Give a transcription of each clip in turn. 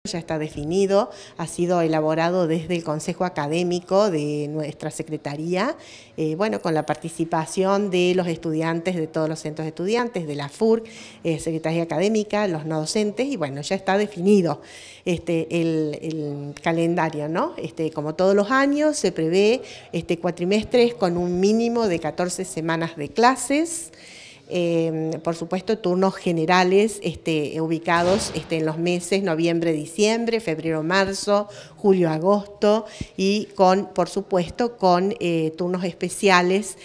Ya está definido, ha sido elaborado desde el Consejo Académico de nuestra Secretaría, bueno, con la participación de los estudiantes de todos los centros de estudiantes, de la FURC, Secretaría Académica, los no docentes, y bueno, ya está definido el calendario, ¿no? Como todos los años se prevé cuatrimestres con un mínimo de 14 semanas de clases. Por supuesto, turnos generales ubicados en los meses noviembre, diciembre, febrero, marzo, julio, agosto y por supuesto, con turnos especiales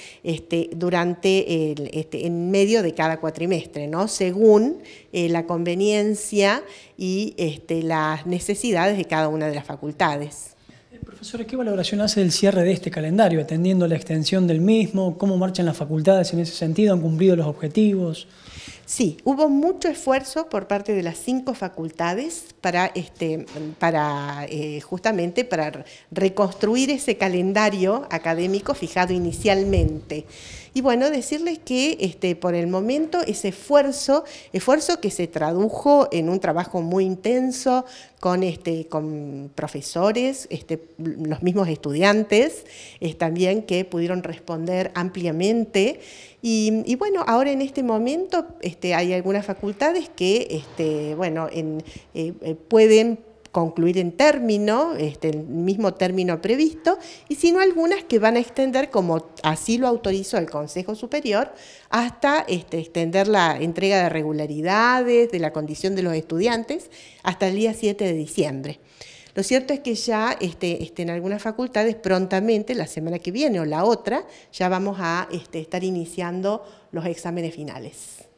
en medio de cada cuatrimestre, ¿no? Según la conveniencia y las necesidades de cada una de las facultades. Profesora, ¿qué valoración hace del cierre de este calendario, atendiendo la extensión del mismo? ¿Cómo marchan las facultades en ese sentido? ¿Han cumplido los objetivos? Sí, hubo mucho esfuerzo por parte de las 5 facultades justamente para reconstruir ese calendario académico fijado inicialmente. Y bueno, decirles que por el momento ese esfuerzo que se tradujo en un trabajo muy intenso con profesores, los mismos estudiantes, también que pudieron responder ampliamente. Y bueno, ahora en este momento hay algunas facultades que pueden concluir en término, el mismo término previsto, y sino algunas que van a extender, como así lo autorizó el Consejo Superior, hasta extender la entrega de regularidades, de la condición de los estudiantes, hasta el día 7 de diciembre. Lo cierto es que ya en algunas facultades prontamente, la semana que viene o la otra, ya vamos a estar iniciando los exámenes finales.